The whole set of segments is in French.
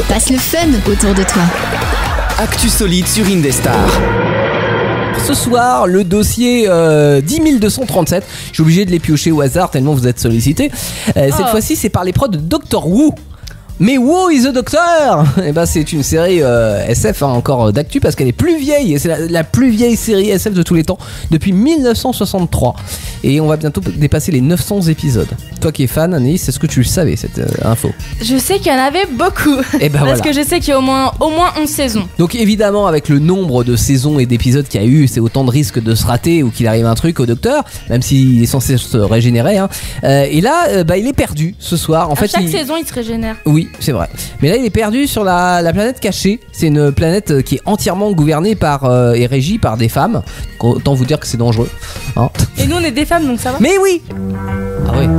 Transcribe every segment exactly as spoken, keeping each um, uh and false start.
Passe le fun autour de toi. Actu solide sur Indestar. Ce soir, le dossier euh, dix mille deux cent trente-sept. Je suis obligé de les piocher au hasard tellement vous êtes sollicités. Euh, cette Oh. fois-ci, c'est par les prods de Doctor Who. Mais Who is the Doctor? Et ben, c'est une série euh, S F hein, encore d'actu parce qu'elle est plus vieille et c'est la, la plus vieille série S F de tous les temps depuis mille neuf cent soixante-trois. Et on va bientôt dépasser les neuf cents épisodes. Toi qui es fan, Anaïs, est-ce que tu le savais cette euh, info? Je sais qu'il y en avait beaucoup. Et ben Parce voilà. que je sais qu'il y a au moins, au moins onze saisons. Donc évidemment avec le nombre de saisons et d'épisodes qu'il y a eu, c'est autant de risques de se rater ou qu'il arrive un truc au docteur, même s'il est censé se régénérer hein. euh, Et là euh, bah, il est perdu ce soir en À fait, chaque il... saison, il se régénère. Oui c'est vrai. Mais là il est perdu sur la, la planète cachée. C'est une planète qui est entièrement gouvernée par euh, et régie par des femmes. Autant vous dire que c'est dangereux hein. Et nous, on est des femmes, donc ça va. Mais oui. Ah oui.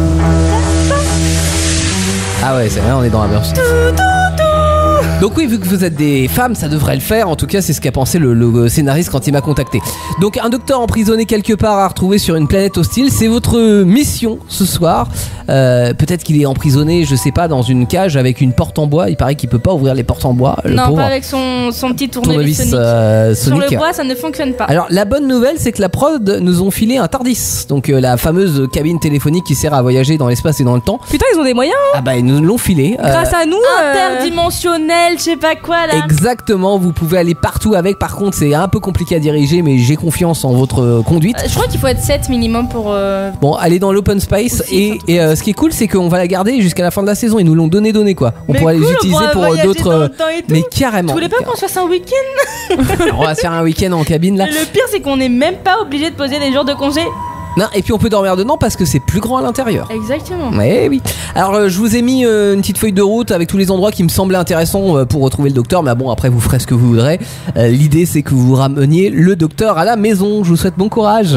Ah ouais, c'est vrai, on est dans la mœurs. Donc oui, vu que vous êtes des femmes, ça devrait le faire. En tout cas, c'est ce qu'a pensé le, le scénariste quand il m'a contacté. Donc un docteur emprisonné quelque part à retrouver sur une planète hostile, c'est votre mission ce soir. Euh, peut-être qu'il est emprisonné, je sais pas, dans une cage avec une porte en bois. Il paraît qu'il peut pas ouvrir les portes en bois. Le Non, pauvre. pas avec son, son petit tournevis, Tournevis Sonic. euh, Sur Sonic. le bois, ça ne fonctionne pas. Alors la bonne nouvelle c'est que la prod nous ont filé un TARDIS, donc euh, la fameuse cabine téléphonique qui sert à voyager dans l'espace et dans le temps. Putain, ils ont des moyens. Ah bah ils nous l'ont filé. euh, Grâce à nous. euh, Interdimensionnel, je sais pas quoi là. Exactement, vous pouvez aller partout avec. Par contre c'est un peu compliqué à diriger, mais j'ai confiance en votre euh, conduite. Euh, Je crois qu'il faut être sept minimum pour. euh, Bon, allez dans l'open space Aussi, et, surtout. et euh, ce qui est cool c'est qu'on va la garder jusqu'à la fin de la saison. Ils nous l'ont donné donné quoi. On Mais pourra cool, les on utiliser pourra pour euh, voyager d'autres. dans le euh, temps et tout. Mais carrément. Tu voulais pas qu'on se fasse un week-end? On va se faire un week-end en cabine là. Le pire, c'est qu'on n'est même pas obligé de poser des jours de congé. Non, et puis on peut dormir dedans parce que c'est plus grand à l'intérieur. Exactement. Ouais, oui. Alors euh, je vous ai mis euh, une petite feuille de route avec tous les endroits qui me semblaient intéressants euh, pour retrouver le docteur. Mais bon, après vous ferez ce que vous voudrez. Euh, L'idée c'est que vous rameniez le docteur à la maison. Je vous souhaite bon courage.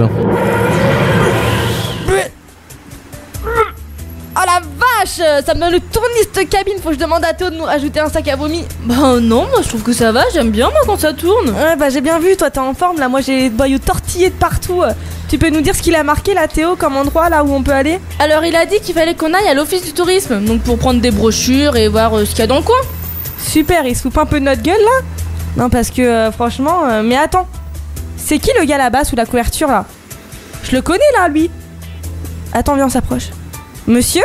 Oh la vache, ça me donne le tournis de cabine. Faut que je demande à Théo de nous rajouter un sac à vomi. Bah non, moi je trouve que ça va. J'aime bien moi quand ça tourne. Ouais, bah j'ai bien vu, toi t'es en forme là. Moi j'ai les boyaux tortillés de partout. Tu peux nous dire ce qu'il a marqué là, Théo, comme endroit là où on peut aller? Alors il a dit qu'il fallait qu'on aille à l'office du tourisme, donc pour prendre des brochures et voir euh, ce qu'il y a dans le coin. Super, il se fout pas un peu de notre gueule là? Non, parce que euh, franchement. euh, mais attends, c'est qui le gars là-bas sous la couverture là? Je le connais là, lui. Attends, viens, on s'approche. Monsieur?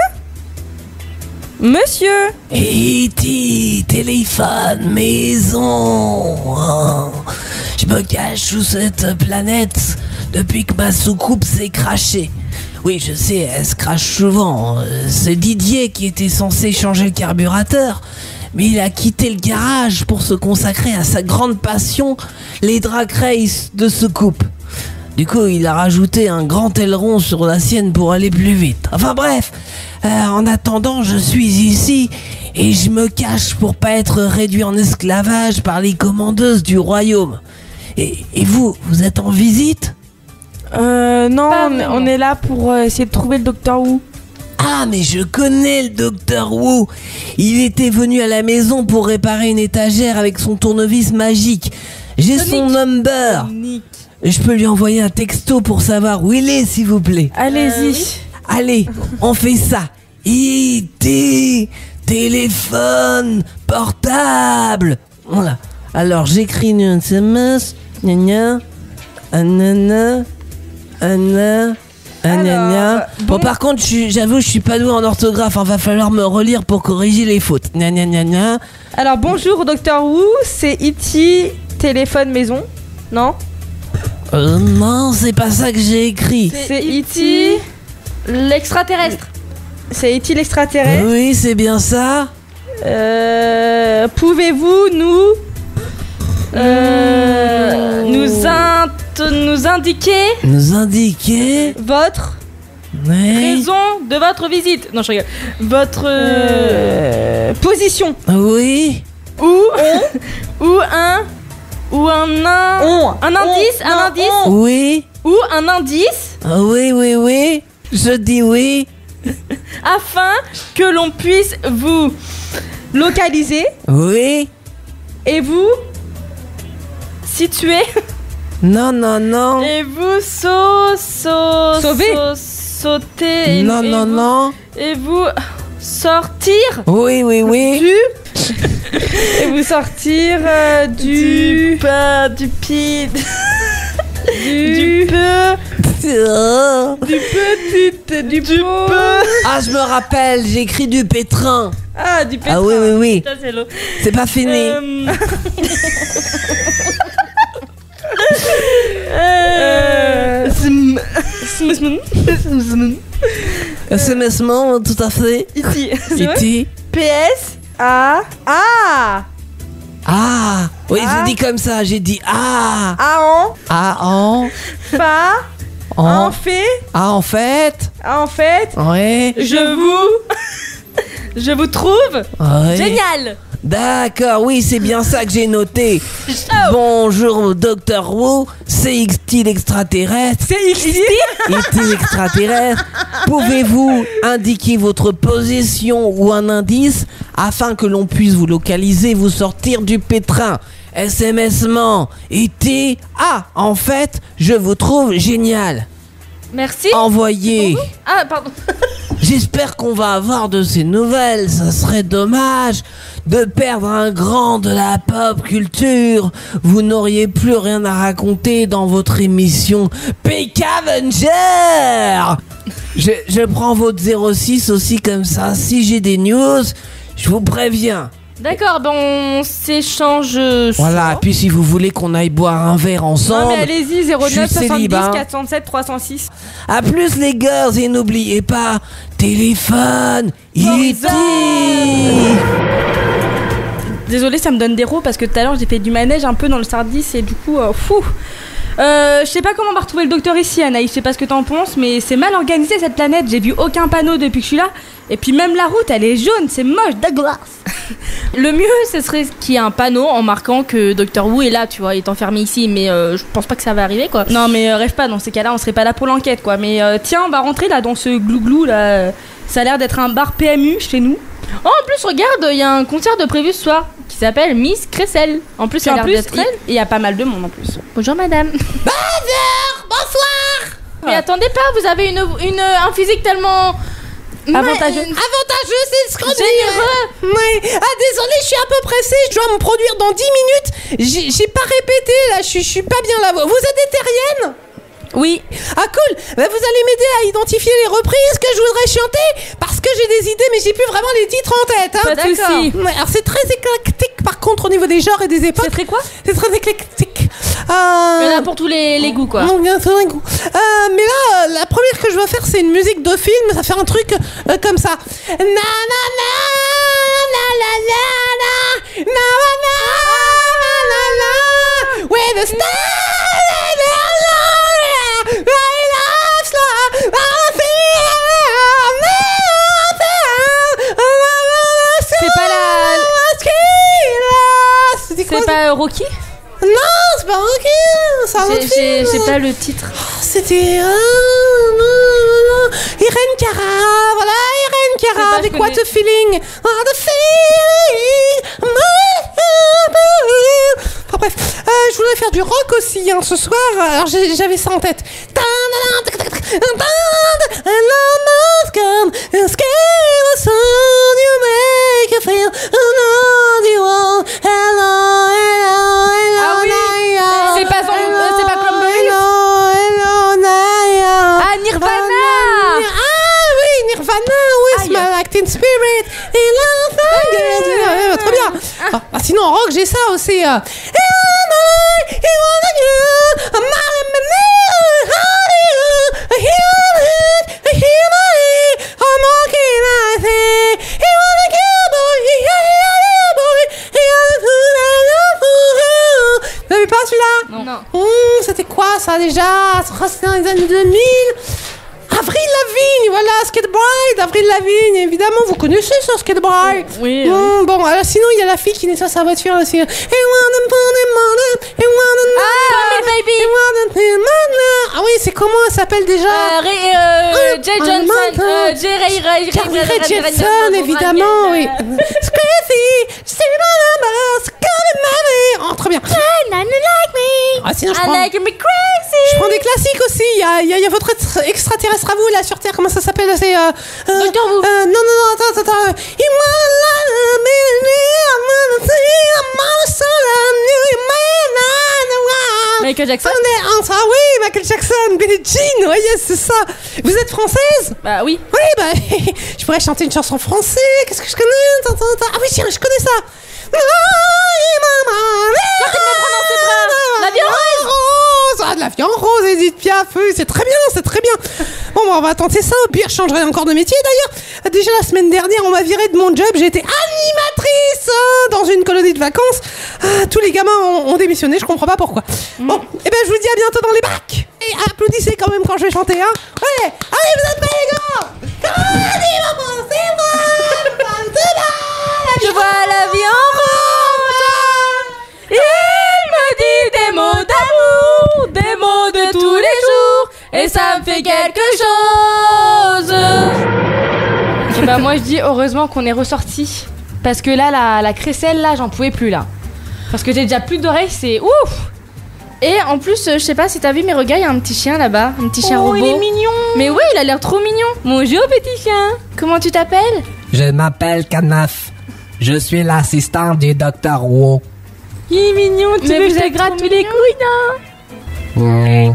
Monsieur? E T, téléphone, maison. Oh, je me cache sous cette planète depuis que ma soucoupe s'est crachée. Oui, je sais, elle se crache souvent. C'est Didier qui était censé changer le carburateur, mais il a quitté le garage pour se consacrer à sa grande passion, les drag race de soucoupe. Du coup, il a rajouté un grand aileron sur la sienne pour aller plus vite. Enfin bref, euh, en attendant, je suis ici et je me cache pour pas être réduit en esclavage par les commandeuses du royaume. Et, et vous, vous êtes en visite ? Euh, non, Pas on, vraiment. on est là pour euh, essayer de trouver le docteur Who. Ah, mais je connais le docteur Who. Il était venu à la maison pour réparer une étagère avec son tournevis magique. J'ai Sonic. son number. Je peux lui envoyer un texto pour savoir où il est, s'il vous plaît. Allez-y. Euh, oui. Allez, on fait ça. E T, téléphone, portable. Voilà. Alors j'écris une S M S. Gna gna. Anana. Anana. Anana. Alors, Bon, bon. par contre, je suis- j'avoue, je suis pas doué en orthographe. Il va falloir me relire pour corriger les fautes. Gna gna gna gna. Alors bonjour docteur Who, c'est E T téléphone maison. Non? Euh, non, c'est pas ça que j'ai écrit. C'est E T. L'extraterrestre. C'est E T l'extraterrestre. Oui, c'est bien ça. Euh, Pouvez-vous nous Euh, nous, in- nous indiquer Nous indiquer. votre Ouais. raison de votre visite. Non, je rigole. Votre. euh, euh, position? Oui. Ou. ou un. Ou un. un On. Un indice, On. un Non, indice. on. Oui. Ou un indice Ah oui, oui, oui. Je dis oui. afin que l'on puisse vous. Localiser Oui. et vous situer Non, non, non. et vous sau, sau, Sauver. sau- sauter et, Non, et non, vous, non. et vous sortir Oui, oui, oui. du Et vous sortir euh, du... Du pain, du pide. Du... Du peu. Du petit... Du, du pot. Ah, je me rappelle, j'ai écrit du pétrin. Ah, du pétrin. Ah oui, oui, oui. Ça, c'est l'eau. C'est pas fini. Euh... euh... Sm- Semesment, tout à fait. Ici. C'est vrai? Ici. P S A A. Ah, oui, Ah. j'ai dit comme ça, j'ai dit ah. A en. Ah, en. Fa. En. En fait. Ah, en fait. En fait. Ouais. Je vous. Je vous trouve. Ouais. Génial. D'accord, oui, c'est bien ça que j'ai noté. Bonjour, docteur Wu. C'est X-T extraterrestre. C'est ici. Est-il extraterrestre? Pouvez-vous indiquer votre position ou un indice afin que l'on puisse vous localiser et vous sortir du pétrin? S M S-ment. Était. Ah, en fait, je vous trouve génial. Merci. Envoyé. Ah, pardon. J'espère qu'on va avoir de ces nouvelles. Ça serait dommage de perdre un grand de la pop culture. Vous n'auriez plus rien à raconter dans votre émission Peck Avenger. Je, je prends votre zéro six aussi comme ça. Si j'ai des news, je vous préviens. D'accord, ben on s'échange. euh, Voilà, ça. puis si vous voulez qu'on aille boire un verre ensemble. Non mais allez-y, zéro je suis neuf soixante-dix célib, hein. quatre cent sept trois cent six. À plus les girls et n'oubliez pas, téléphone, E T. Désolée, ça me donne des rots parce que tout à l'heure j'ai fait du manège un peu dans le Sardis et du coup, euh, fou. Euh, je sais pas comment on va retrouver le docteur ici, Anaïs. Je sais pas ce que t'en penses, mais c'est mal organisé cette planète. J'ai vu aucun panneau depuis que je suis là. Et puis même la route, elle est jaune, c'est moche, dégueulasse. Le mieux, ce serait qu'il y ait un panneau en marquant que docteur Wu est là, tu vois, il est enfermé ici, mais euh, je pense pas que ça va arriver, quoi. Non mais euh, rêve pas, dans ces cas-là, on serait pas là pour l'enquête, quoi. Mais euh, tiens, on va rentrer là dans ce glouglou là. Ça a l'air d'être un bar P M U chez nous. Oh, en plus, regarde, il y a un concert de prévu ce soir qui s'appelle Miss Cressel. En plus, Et il a en l'air plus, d'être il elle. il y a pas mal de monde en plus. Bonjour, madame. Bonsoir. Mais attendez pas, vous avez une, une, un physique tellement. Avantageux. Mais- Avantageux, c'est le scrum. Généreux. Ouais. Ah désolé, je suis un peu pressée, je dois me produire dans dix minutes. J'ai j'ai pas répété là, je suis- je suis pas bien là. Vous êtes des terriennes? Oui. Ah cool. Bah, vous allez m'aider à identifier les reprises que je voudrais chanter parce que j'ai des idées mais j'ai plus vraiment les titres en tête. Hein. Pas de soucis. Ouais, alors c'est très éclectique par contre au niveau des genres et des époques. C'est très quoi? C'est très éclectique. Il y en a pour tous les, les goûts, quoi. Non, bien sûr, un goût. Euh, mais là, euh, la première que je veux faire, c'est une musique de film. Ça fait un truc euh, comme ça. Na na na na la la la na na na na na with the star la la la la C'est pas la. C'était quoi C'est ça? pas euh, Rocky? Non, c'est pas ok. C'est un autre J'ai- J'ai film. j'ai pas le titre. C'était euh, Irène Cara, voilà Irène C'est Cara pas, avec je What connais. a Feeling, What a Feeling. Enfin bref, euh, je voulais faire du rock aussi hein, ce soir, alors j'ai- j'avais ça en tête. Ah oui, c'est pas son- euh, c'est pas Cranberries. Ah, Nirvana. Ah oui, Nirvana, with Aïe. my acting spirit. Et là, trop bien. Ah, ah, sinon, en rock, j'ai ça aussi. euh. Vous l'avez pas celui-là? Non. non. Hum, c'était quoi ça déjà? Ça, c'était dans les années deux mille. Avril Lavigne, voilà, Skate Bride, Avril Lavigne, évidemment, vous connaissez ça, Skate Bride. Oui. Hum, bon, alors sinon, il y a la fille qui nettoie sa voiture aussi. Et Ah, Baby. Ah oui, c'est comment elle s'appelle déjà? Euh, Ray, euh, Jay Ah, Johnson. mince. Euh, Jay Ray Ray. Carly Rae Jepsen, évidemment, oui. It's crazy, c'est my number, it's calling my name. Oh, très bien. Ah, sinon, je I prends... like me crazy. Je prends des classiques aussi. Il y a, il y a, il y a votre extra- extraterrestre à vous là sur Terre. Comment ça s'appelle? C'est. Euh, euh, Docteur Who. euh, non, non, non, attends, attends. attends. You wanna lie to me, I'm gonna Michael Jackson. On est en ça, oui, Michael Jackson, Billie Jean, oui, yes, c'est ça. Vous êtes française? Bah oui. Oui, bah, je pourrais chanter une chanson française. Qu'est-ce que je connais? Ah oui, tiens, je connais ça. La vie en rose. Ah, de la vie en rose, Edith Piaf, oui, c'est très bien, c'est très bien. Bon, bah, on va tenter ça. Au pire, je changerai encore de métier d'ailleurs. Déjà la semaine dernière, on m'a viré de mon job. J'ai été animatrice dans une colonie de vacances. Ah, tous les gamins ont, ont démissionné, je comprends pas pourquoi. Mm. Bon, et ben je vous dis à bientôt dans les bacs. Et applaudissez quand même quand je vais chanter, hein. Ouais, allez, vous êtes prêts, les gars? Je vois la vie en rose. Il me dit des mots d'amour, des mots de tous les jours, et ça me fait quelque chose. Et bah moi je dis heureusement qu'on est ressorti, parce que là la, la crécelle là j'en pouvais plus là, parce que j'ai déjà plus d'oreilles, c'est ouf. Et en plus je sais pas si t'as vu mais regarde, il y a un petit chien là-bas, un petit chien oh, robot. Il est mignon. Mais oui, il a l'air trop mignon. Bonjour petit chien. Comment tu t'appelles? Je m'appelle Canaf. Je suis l'assistant du docteur Wu. Il est mignon, tu mais veux vous que je êtes te gratte trop tous les couilles, non?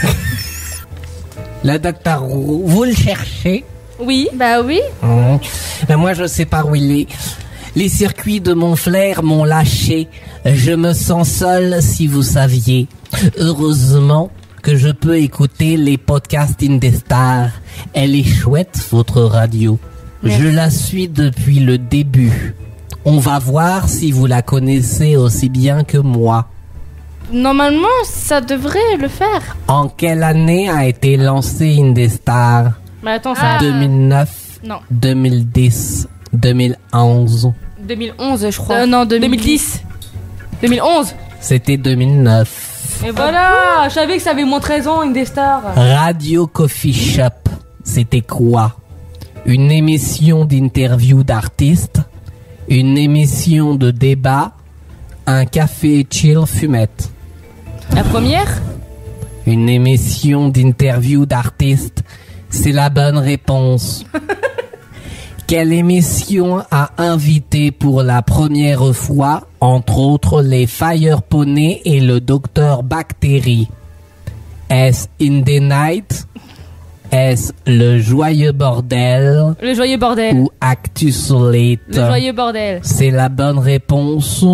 Le docteur Wu, vous le cherchez? Oui, bah oui. Mmh. Mais moi, je sais pas où il est. Les circuits de mon flair m'ont lâché. Je me sens seul, si vous saviez. Heureusement que je peux écouter les podcasts Indestar. Elle est chouette, votre radio. Merci. Je la suis depuis le début. On va voir si vous la connaissez aussi bien que moi. Normalement, ça devrait le faire. En quelle année a été lancé Indestar? Mais attends, ça... deux mille neuf, non. deux mille dix, deux mille onze. deux mille onze, je crois. Euh, non, deux mille dix. deux mille onze. C'était deux mille neuf. Et voilà, je savais que ça avait moins treize ans, Indestar. Radio Coffee Shop, c'était quoi? Une émission d'interview d'artistes, une émission de débat, un café chill fumette. La première? Une émission d'interview d'artistes, c'est la bonne réponse. Quelle émission a invité pour la première fois, entre autres, les Fire Poney et le docteur Bactérie? Est-ce In the Night? Est-ce Le Joyeux Bordel? Le Joyeux Bordel. Ou Actu-Solite? Le Joyeux Bordel. C'est la bonne réponse.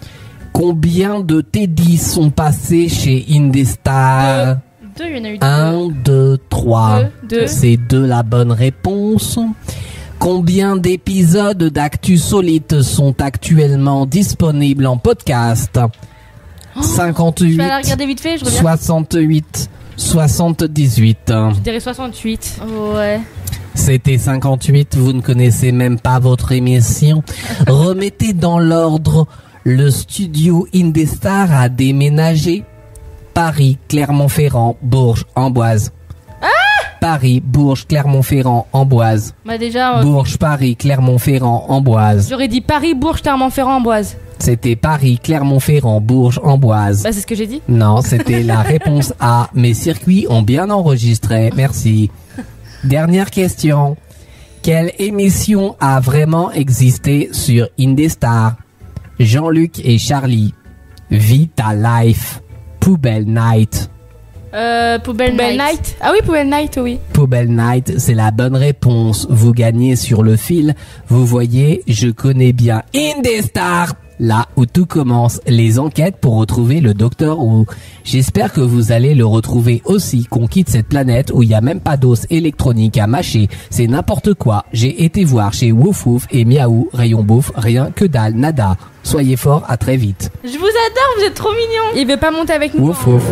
Combien de Teddy sont passés chez Indestar? Deux, il y en a eu deux. Un, deux, trois. Deux, deux. C'est deux la bonne réponse. Combien d'épisodes d'Actu Solite sont actuellement disponibles en podcast? oh, cinquante-huit. Je vais aller regarder vite fait, je reviens. soixante-huit. soixante-dix-huit. Je dirais soixante-huit. Ouais. C'était cinquante-huit, vous ne connaissez même pas votre émission. Remettez dans l'ordre. Le studio Indestar a déménagé. Paris, Clermont-Ferrand, Bourges, Amboise. Ah Paris, Bourges, Clermont-Ferrand, Amboise. Bah déjà... Euh... Bourges, Paris, Clermont-Ferrand, Amboise. J'aurais dit Paris, Bourges, Clermont-Ferrand, Amboise. C'était Paris, Clermont-Ferrand, Bourges, Amboise. Bah c'est ce que j'ai dit. Non, c'était la réponse A. Mes circuits ont bien enregistré. Merci. Dernière question. Quelle émission a vraiment existé sur Indestar? Jean-Luc et Charlie. Vita Life. Poubelle Night. Euh, Poubelle, Poubelle Night. Night. Ah oui, Poubelle Night, oui. Poubelle Night, c'est la bonne réponse. Vous gagnez sur le fil. Vous voyez, je connais bien Indestar. Là où tout commence, les enquêtes pour retrouver le docteur Wu. J'espère que vous allez le retrouver aussi, qu'on quitte cette planète où il n'y a même pas d'os électronique à mâcher. C'est n'importe quoi. J'ai été voir chez Wouf Wouf et Miaou, rayon bouffe, rien que dalle, nada. Soyez forts, à très vite. Je vous adore, vous êtes trop mignons. Il veut pas monter avec nous. Wouf Wouf.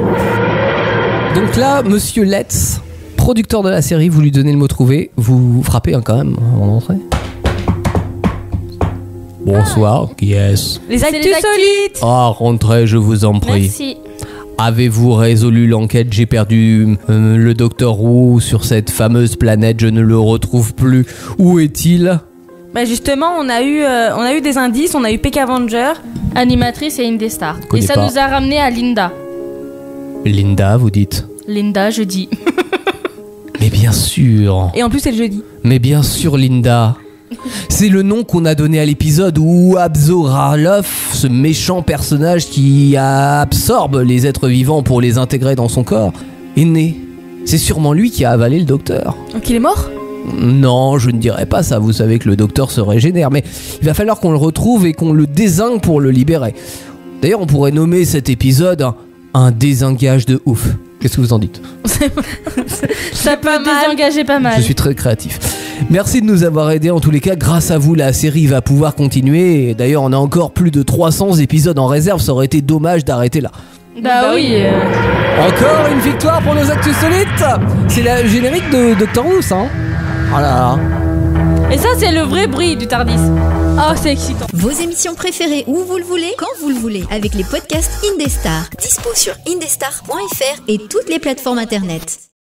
Donc là, monsieur Letts, producteur de la série, vous lui donnez le mot trouvé. Vous frappez hein, quand même avant d'entrer. Bonsoir, qui est-ce? Les Actus Solites. Ah, rentrez, je vous en prie. Merci. Avez-vous résolu l'enquête? J'ai perdu euh, le docteur Wu sur cette fameuse planète, je ne le retrouve plus. Où est-il? Bah justement, on a eu, euh, on a eu des indices, on a eu P K Avenger, animatrice et Indestar. Connais et ça pas. nous a ramené à Linda. Linda, vous dites? Linda, je dis. Mais bien sûr. et en plus c'est le jeudi. Mais bien sûr, Linda. C'est le nom qu'on a donné à l'épisode où Abzoralov, ce méchant personnage qui absorbe les êtres vivants pour les intégrer dans son corps, est né. C'est sûrement lui qui a avalé le docteur. Donc il est mort ? Non, je ne dirais pas ça, vous savez que le docteur se régénère, mais il va falloir qu'on le retrouve et qu'on le dézingue pour le libérer. D'ailleurs, on pourrait nommer cet épisode un, un désingage de ouf. Qu'est-ce que vous en dites ? Ça peut désengager pas mal. Je suis très créatif. Merci de nous avoir aidés. En tous les cas, grâce à vous, la série va pouvoir continuer. Et d'ailleurs, on a encore plus de trois cents épisodes en réserve. Ça aurait été dommage d'arrêter là. Bah, bah oui. Euh... Encore une victoire pour nos actus solides. C'est le générique de Doctor Who, ça. Hein, oh là là. Et ça, c'est le vrai bruit du Tardis. Oh, c'est excitant. Vos émissions préférées où vous le voulez, quand vous le voulez, avec les podcasts Indestar. Dispo sur indestar point f r et toutes les plateformes internet.